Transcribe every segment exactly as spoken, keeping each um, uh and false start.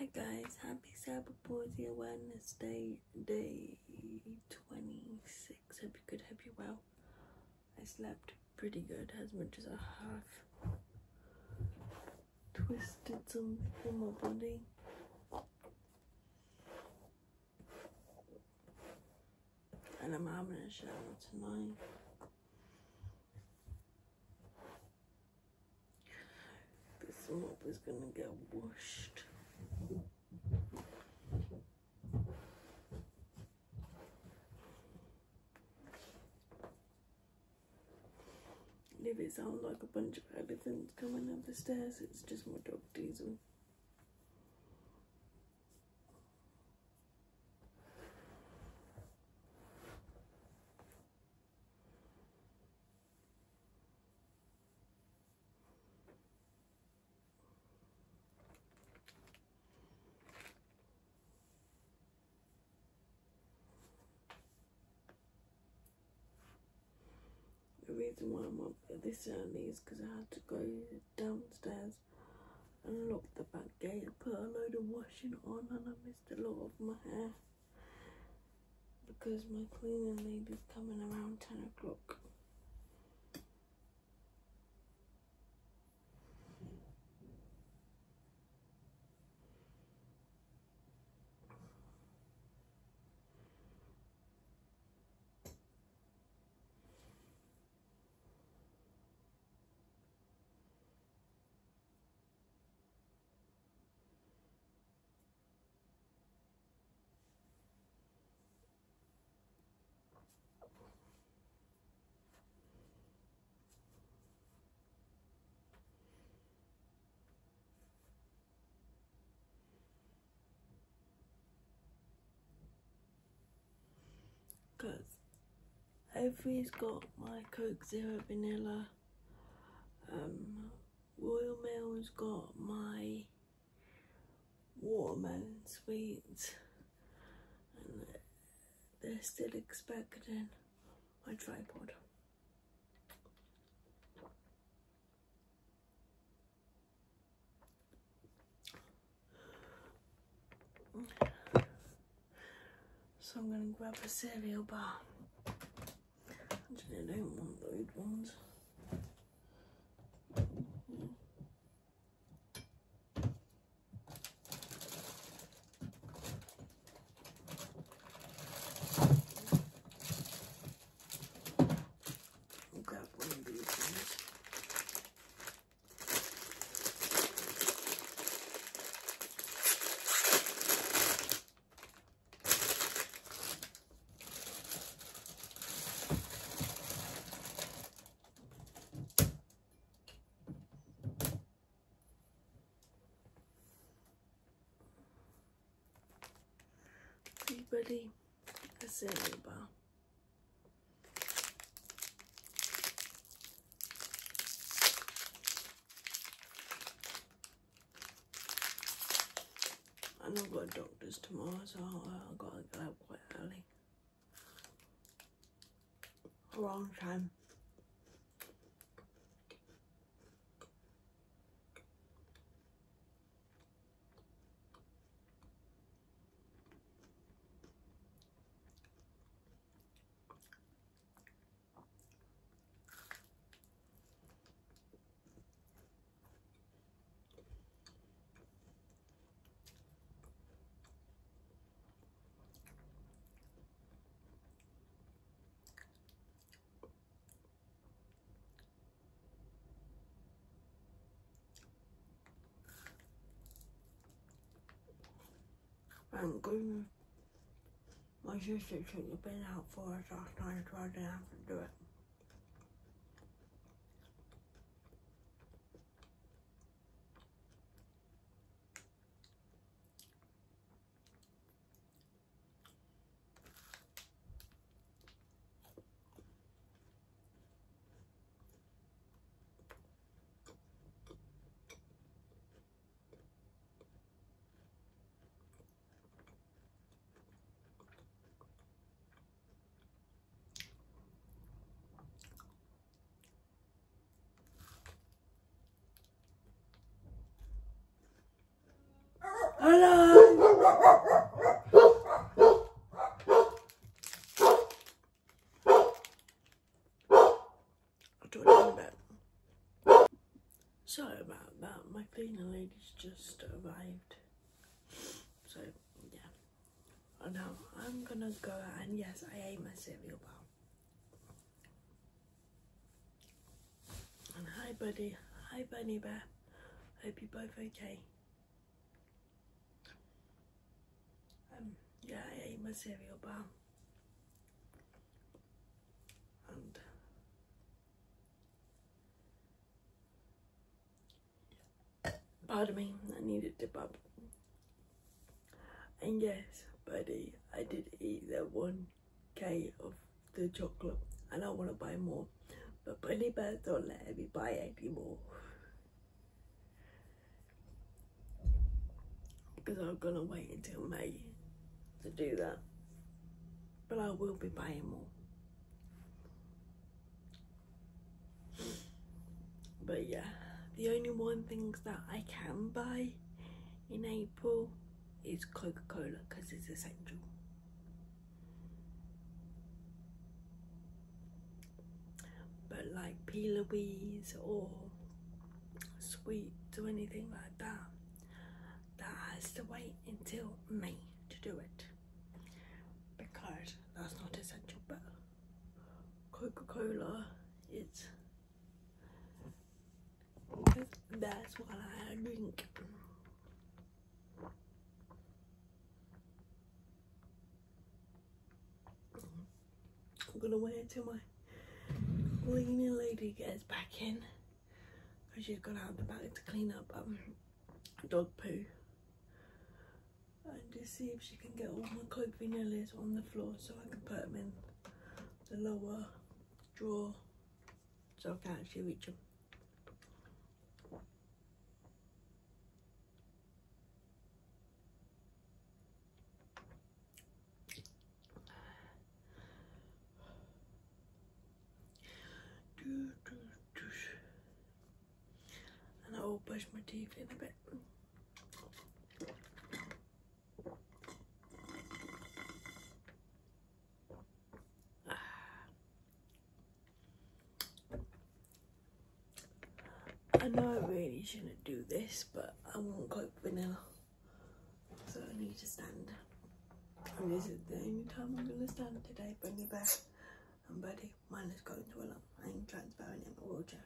Hi guys, happy Cerebral Awareness Day, day twenty-six. Hope you're good, hope you're well. I slept pretty good, as much as I have twisted something in my body. And I'm having a shower tonight. This mop is gonna get washed. If it sounds like a bunch of elephants coming up the stairs, it's just my dog Diesel. The reason why I'm up this early is because I had to go downstairs and lock the back gate and put a load of washing on, and I missed a lot of my hair because my cleaning lady's coming around ten o'clock. Because Avery's got my Coke Zero Vanilla, um, Royal Mail's got my watermelon sweets, and they're still expecting my tripod. So I'm gonna grab a cereal bar. Actually, I don't want those ones. I'll grab one of these ones. Ready, a cereal bar. And I've got doctors tomorrow, so I've got to get up quite early. Wrong time. Thank goodness my sister took the bin out for us last night, so I didn't have to do it. Hello! I'll talk to you in a bit. Sorry about that, my cleaning lady's just arrived. So, yeah. And now I'm gonna go out, and yes, I ate my cereal bar. And hi, buddy. Hi, Bunny Bear. Hope you're both okay. Um, yeah, I ate my cereal bar. And pardon me, I needed to bub. And yes, buddy, I did eat that one K of the chocolate, and I want to buy more. But Bunny Bear don't let me buy any more. Because I'm gonna wait until May to do that. But I will be buying more. But yeah, the only one things that I can buy in April is Coca-Cola, because it's essential. But like P. Louise or sweets or anything like that, that has to wait until May to do it, because that's not essential. But Coca-Cola is, that's what I drink. I'm gonna wait until my cleaning lady gets back in, because she's gone out the back to clean up um, dog poo, and just see if she can get all my Coke vanillas on the floor so I can put them in the lower drawer so I can actually reach them. And I will brush my teeth in a bit. I know I really shouldn't do this, but I want Coke vanilla, so I need to stand. And this is the only time I'm gonna stand today, Bunny Bear and Buddy. Mine is going to a lot. I ain't transparent in a wheelchair.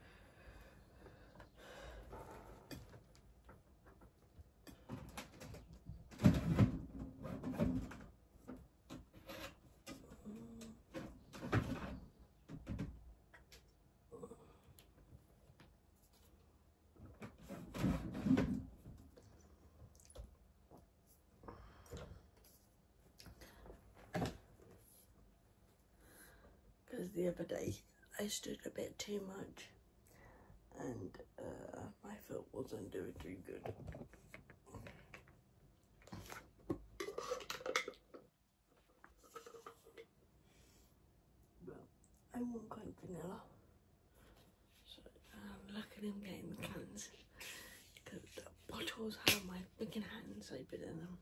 Because the other day I stood a bit too much, and uh, my foot wasn't doing too good. But I want Coke vanilla, so um, look at him getting the cans, because the bottles have my freaking hands open in them.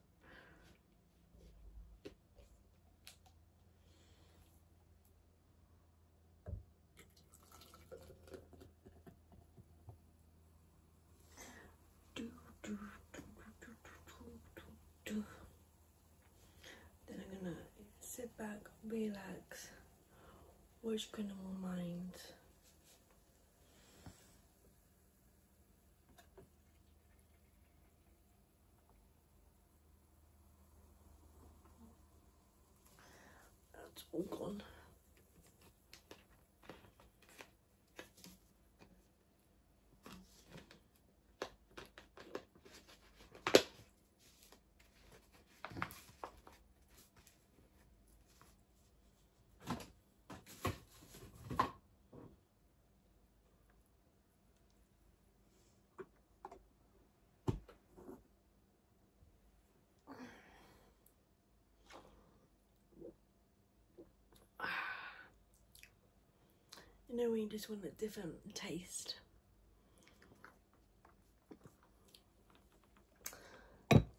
Then I'm gonna sit back, relax, watch Criminal Minds. That's all gone. You know when you just want a different taste.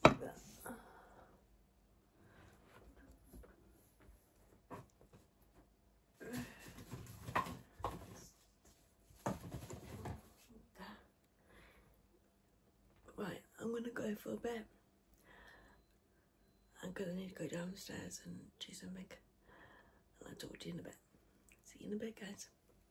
gonna go for a bit. I'm gonna need to go downstairs and do something. And I'll talk to you in a bit. See you in a bit, guys.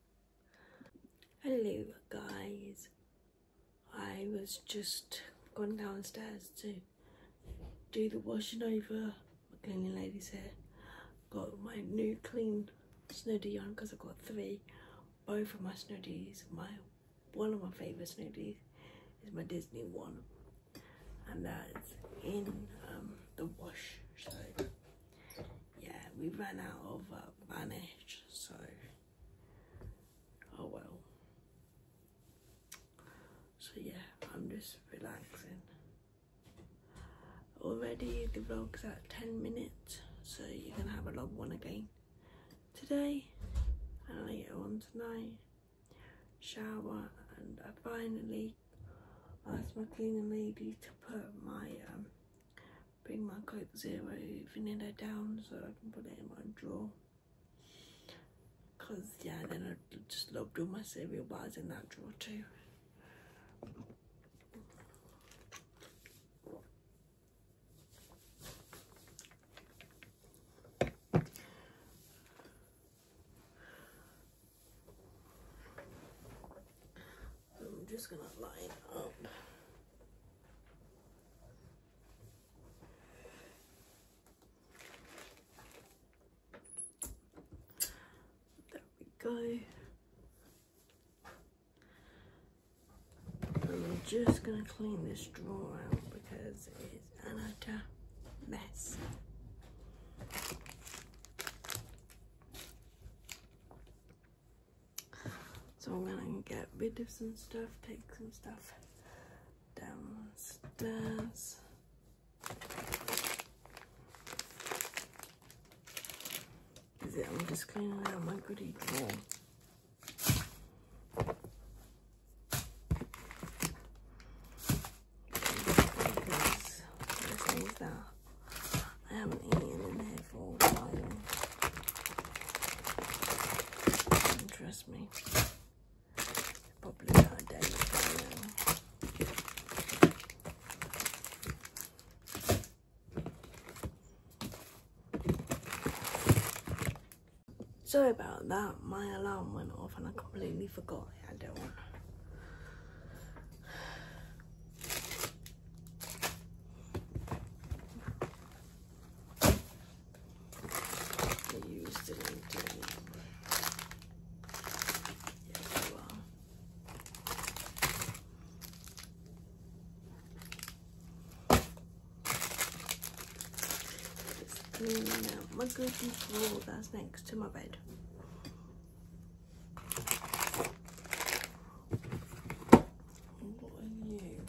Hello, guys. I was just going downstairs to do the washing over my cleaning lady's hair. Got my new clean snuddy on because I've got three. Both of my snuddies, my one of my favourite snuddies is my Disney one, and that's in um, the wash. So yeah, we ran out of uh, Vanish, so oh well. So yeah, I'm just relaxing. Already the vlog's at ten minutes, so you're gonna have a long one again today and later on tonight. Shower, and I finally asked my cleaning lady to put my um bring my Coke Zero vanilla down so I can put it in my drawer, because yeah, then I just loved all my cereal bars in that drawer too. I'm just gonna line up. There we go. I'm just gonna clean this drawer out because it's an utter mess. So I'm gonna get rid of some stuff, take some stuff downstairs. Is it? I'm just cleaning out my goodie drawer. Because there's things that I haven't eaten in here for a while. And trust me, probably about a day ago now. Sorry about that, my alarm went off and I completely forgot I had it on. I used it until yes, you are. Just cleaning out my goodie drawer that's next to my bed. What are you?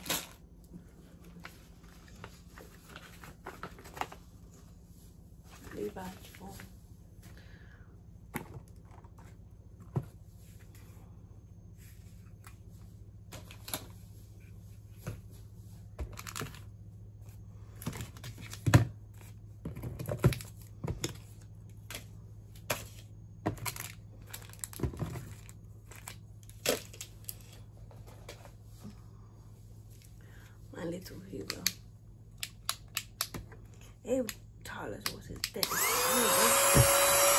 Blue badge for. My little Hoover. Ew, Tyler's horse is dead. Anyway.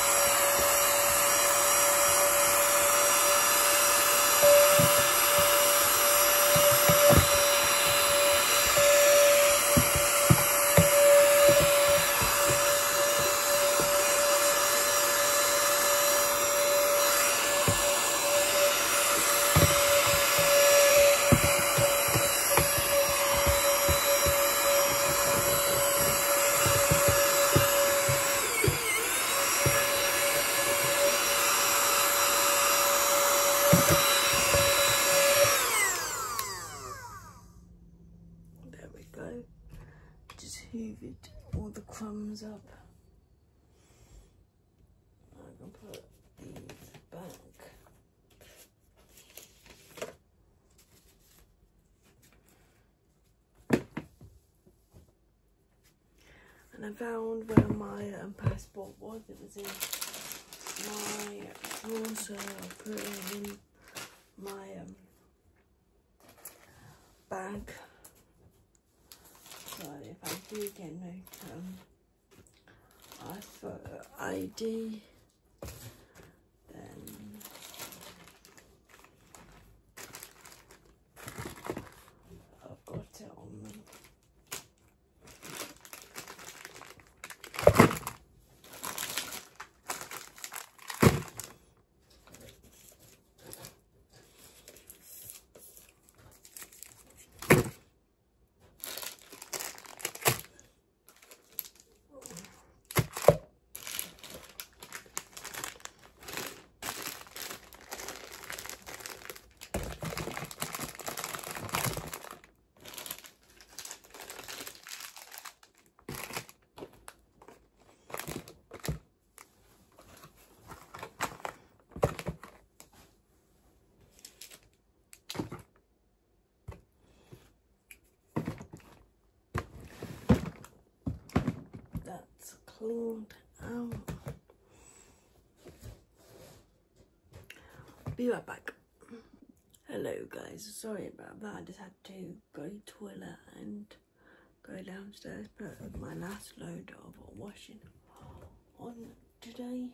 There we go. Just hoovered all the crumbs up. I can put these back. And I found where my um, passport was. It was in my drawer, so I put it in my um, bag. I do get no um, ask for I D, then I've got it on me. That's cleaned out. Be right back. Hello guys, sorry about that. I just had to go to the toilet and go downstairs, put my last load of washing on today.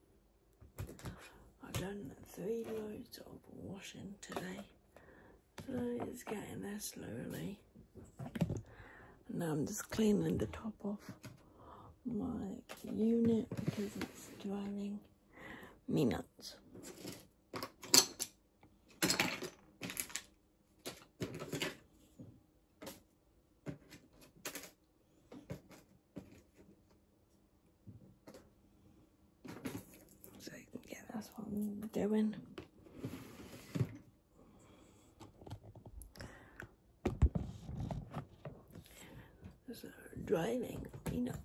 I've done three loads of washing today, so it's getting there slowly. And now I'm just cleaning the top off my unit because it's driving me nuts. So yeah, that's what I'm doing. So driving me nuts.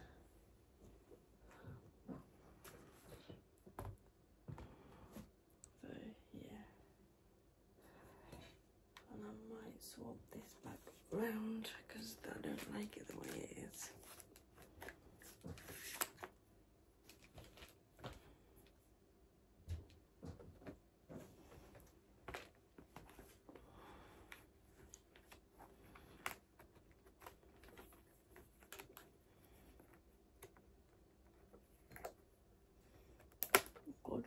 Swap this back round because I don't like it the way it is. Good.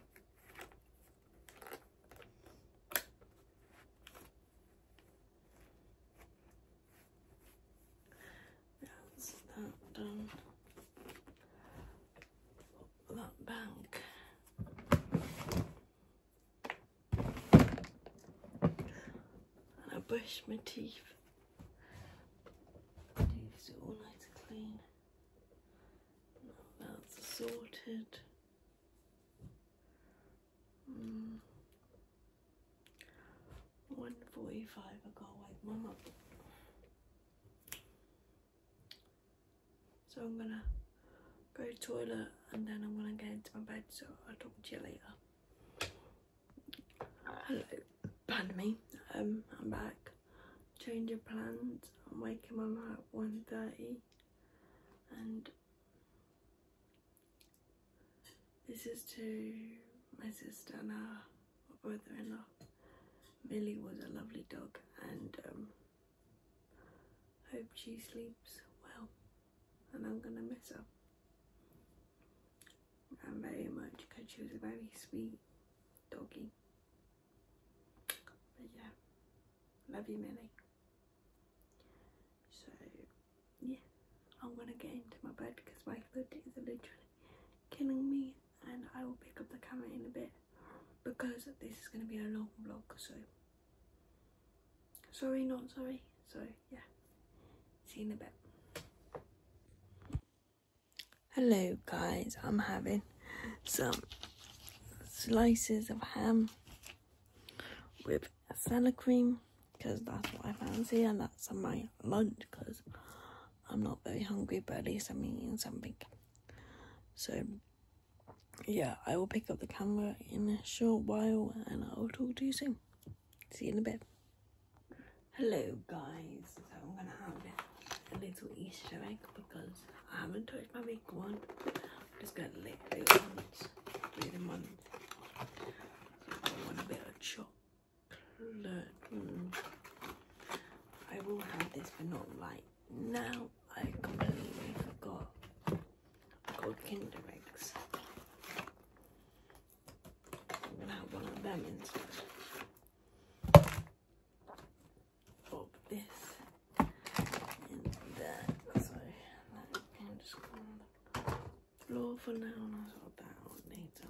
Done. That bank. And I brush my teeth. My teeth are all nice and clean. That's sorted. Mm. one forty-five, I gotta wake mum up. So I'm gonna go to the toilet and then I'm gonna get into my bed, so I'll talk to you later. Hello, pardon me, um, I'm back. Change of plans. I'm waking mum at one thirty and this is to my sister and her brother-in-law. Millie was a lovely dog and um, hope she sleeps well. And I'm gonna miss her and very much because she was a very sweet doggy. But yeah, love you, Millie. So yeah, I'm gonna get into my bed because my foot is literally killing me, and I will pick up the camera in a bit because this is gonna be a long vlog. So sorry, not sorry. So yeah, see you in a bit. Hello guys, I'm having some slices of ham with salad cream because that's what I fancy, and that's my lunch because I'm not very hungry, but at least I'm eating something. So yeah, I will pick up the camera in a short while and I'll talk to you soon. See you in a bit. Hello guys, so I'm gonna have a little Easter egg because I haven't touched my big one. I'm just gonna lick it once, three in a month. So I want a bit of chocolate. Mm. I will have this, but not right now. I called Kinder Eggs. I'm gonna have one of them instead of this and that. So that can just go on the floor for now, and I'll sort that out later.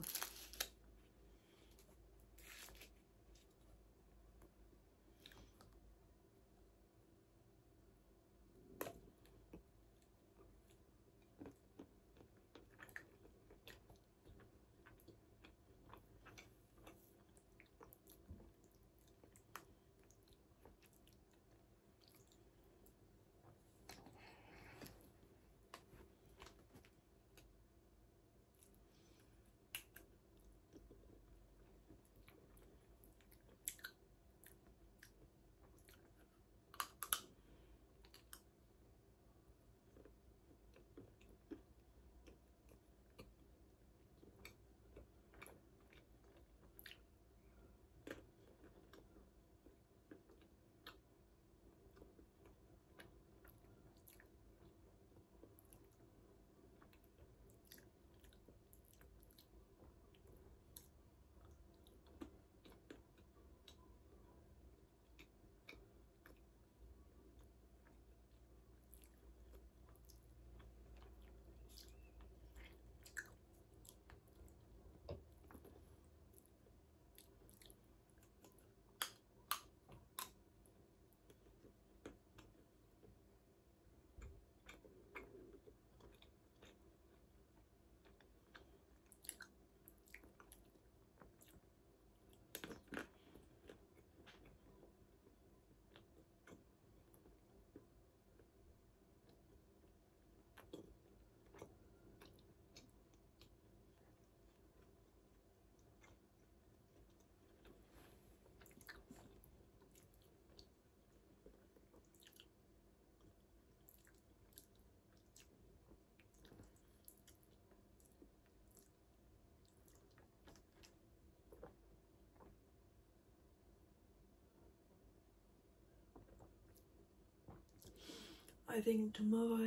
I think tomorrow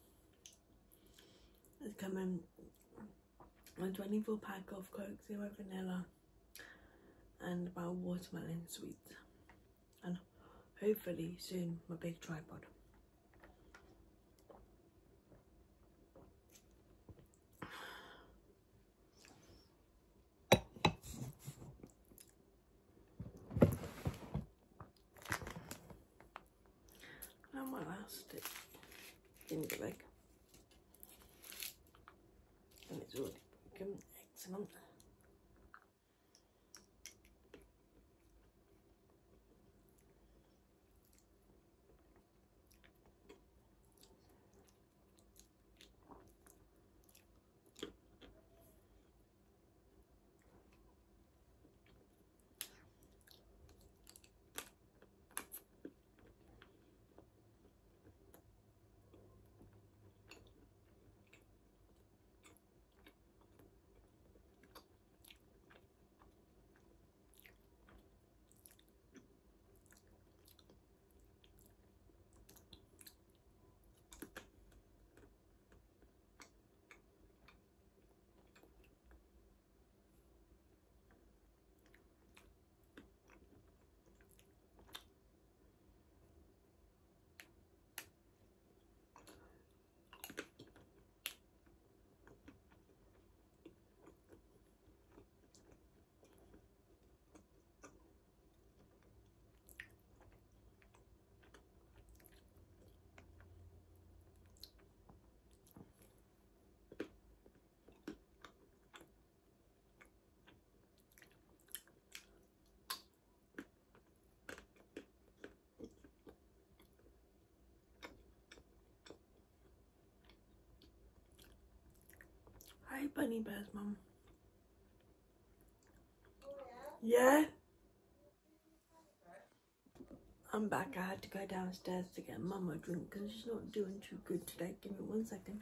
is coming a twenty-four pack of Coke Zero Vanilla and about watermelon sweet, and hopefully soon my big tripod. And my last Kinder Egg, and it's already broken. Excellent. Hi, Bunny Bear's mum. Yeah? I'm back. I had to go downstairs to get Mum a drink because she's not doing too good today. Give me one second.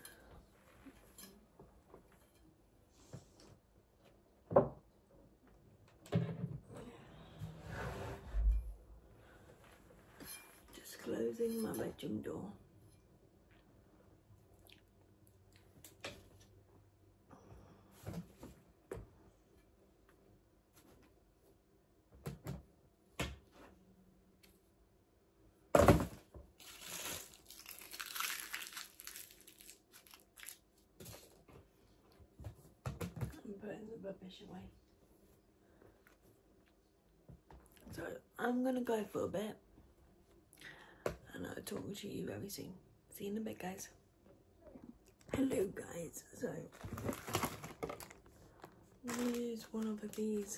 Just closing my bedroom door. rubbish away. So I'm gonna go for a bit and I'll talk to you very soon. See you in a bit, guys. Hello guys, so here's one of these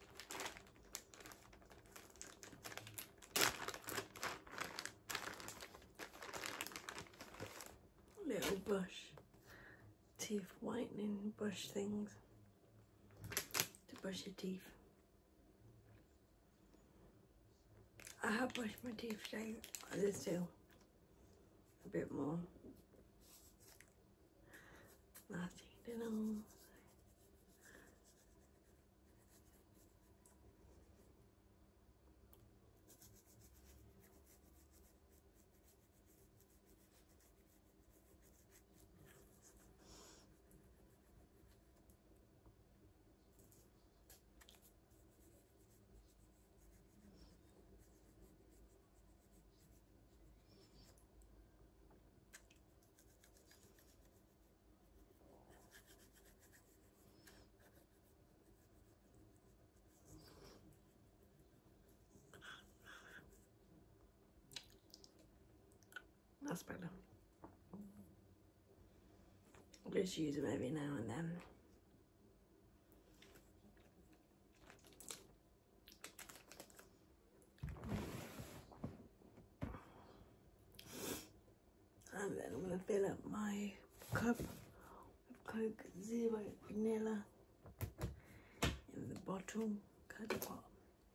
little brush, teeth whitening brush things to brush your teeth. I have brushed my teeth today, there's still a bit more nasty little. That's better. Just use them every now and then. And then I'm going to fill up my cup of Coke Zero Vanilla in the bottle, because I've got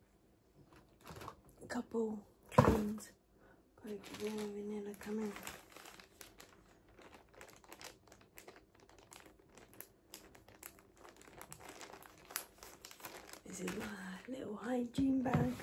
a couple cans Coke Zero Vanilla coming. This is my little hygiene bag.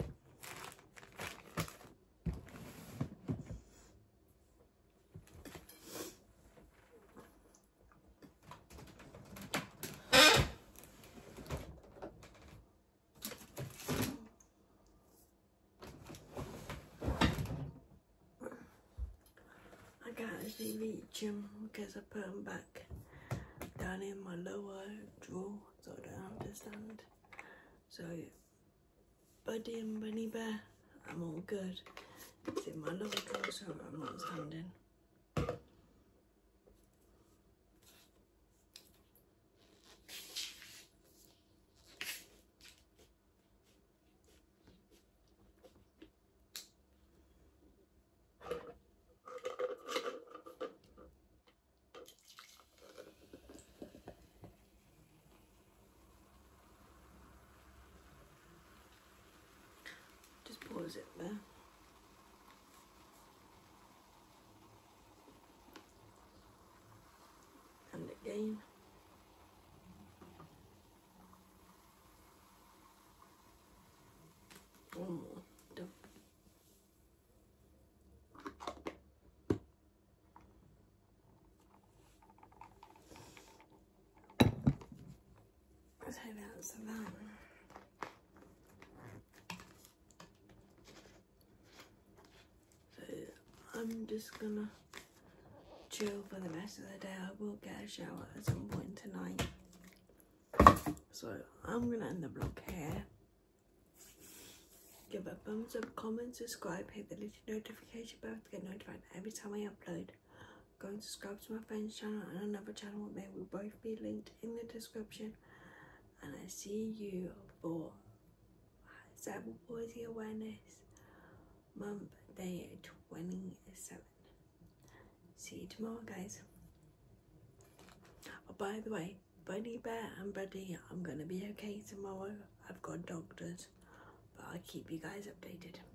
I can't actually reach them because I put them back down in my lower drawer, so I don't understand. So, Buddy and Bunny Bear, I'm all good. It's in my lower drawer, so I'm not standing. Pause it there. And again. One more. Done. So that's that. I'm just gonna chill for the rest of the day. I will get a shower at some point tonight. So I'm gonna end the vlog here. Give a thumbs up, comment, subscribe, hit the little notification bell to get notified every time I upload. Go and subscribe to my friend's channel and another channel. They will both be linked in the description. And I see you for Cerebral Palsy Awareness Month Day twenty-seven. See you tomorrow, guys. Oh, by the way, Bunny Bear and Buddy, I'm gonna be okay tomorrow. I've got doctors, but I'll keep you guys updated.